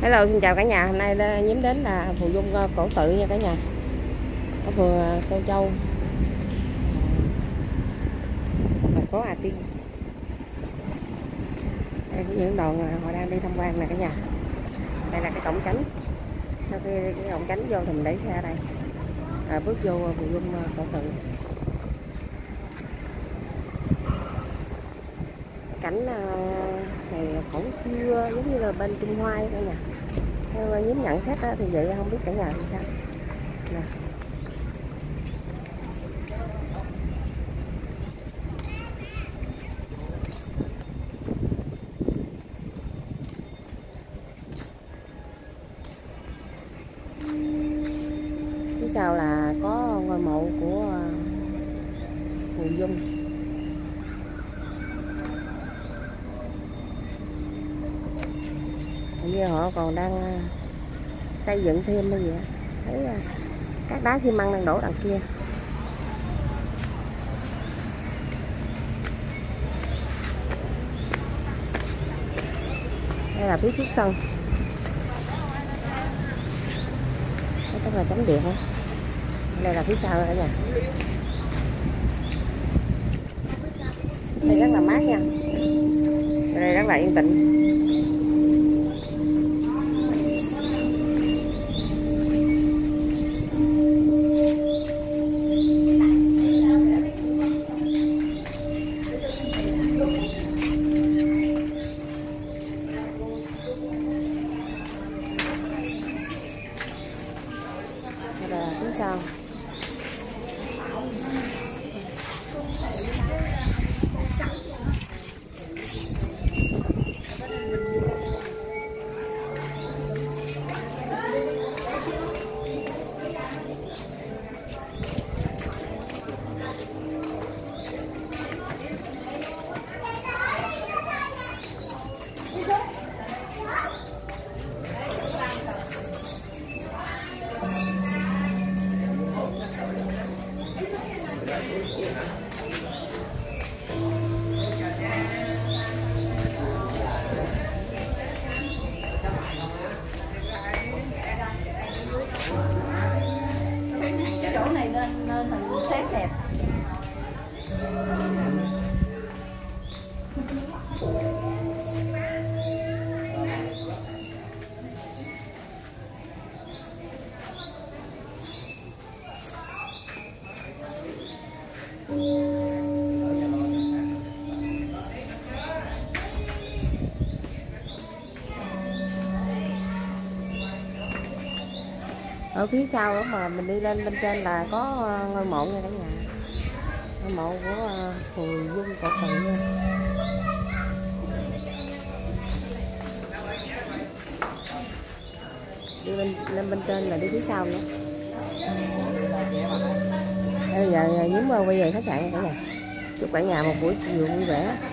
Hello, xin chào cả nhà. Hôm nay Nhiễm đến là Phù Dung Cổ Tự nha cả nhà, ở phường Tô Châu, thành phố Hà Tiên. Đây có những đoàn họ đang đi tham quan nè cả nhà. Đây là cái cổng tránh. Sau khi cái cổng tránh vô thì mình đẩy xe đây, bước vô Phù Dung Cổ Tự. Cảnh này cổ xưa giống như là bên Trung Hoa cả nhà. Theo Nhiễm nhận xét thì vậy, không biết cả nhà thì sao nè. Phía sau là có ngôi mộ của Phù Dung. Hình như họ còn đang xây dựng thêm cái gì á. Thấy các đá xi măng đang đổ đằng kia. Đây là phía trước sân. Đây chắc là chấm điện hả? Đây là phía sau đó cả nhà. Đây rất là mát nha. Đây rất là yên tĩnh. Phía sau chỗ này nên hình sáng đẹp. ở phía sau đó mà mình đi lên bên trên là có ngôi mộ nha cả nhà, ngôi mộ của Phù Dung Cổ Tự nha. Đi lên bên trên là đi phía sau nữa. Bây giờ Nhiễm quay về khách sạn cả nhà. Chúc cả nhà một buổi chiều vui vẻ.